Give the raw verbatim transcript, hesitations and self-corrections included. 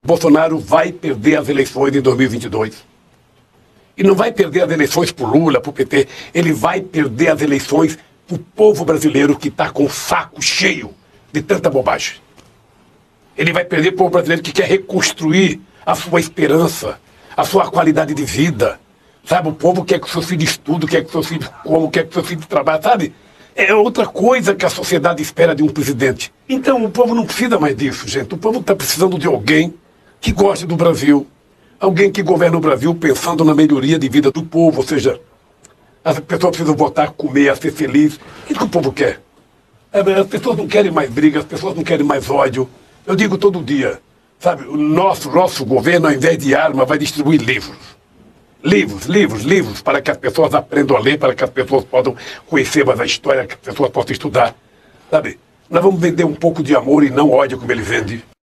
Bolsonaro vai perder as eleições em dois mil e vinte e dois. E não vai perder as eleições por Lula, por P T. Ele vai perder as eleições pro povo brasileiro que está com o saco cheio de tanta bobagem. Ele vai perder pro povo brasileiro que quer reconstruir a sua esperança, a sua qualidade de vida. Sabe, o povo quer que o seu filho estude, quer que o seu filho coma, quer que o seu filho trabalhe, sabe? É outra coisa que a sociedade espera de um presidente. Então o povo não precisa mais disso, gente. O povo está precisando de alguém que goste do Brasil. Alguém que governa o Brasil pensando na melhoria de vida do povo. Ou seja, as pessoas precisam votar, comer, ser feliz. O que o povo quer? As pessoas não querem mais briga, as pessoas não querem mais ódio. Eu digo todo dia, sabe? O nosso, nosso governo, ao invés de arma, vai distribuir livros. Livros, livros, livros, para que as pessoas aprendam a ler, para que as pessoas possam conhecer mais a história, que as pessoas possam estudar. Sabe? Nós vamos vender um pouco de amor e não ódio como ele vende.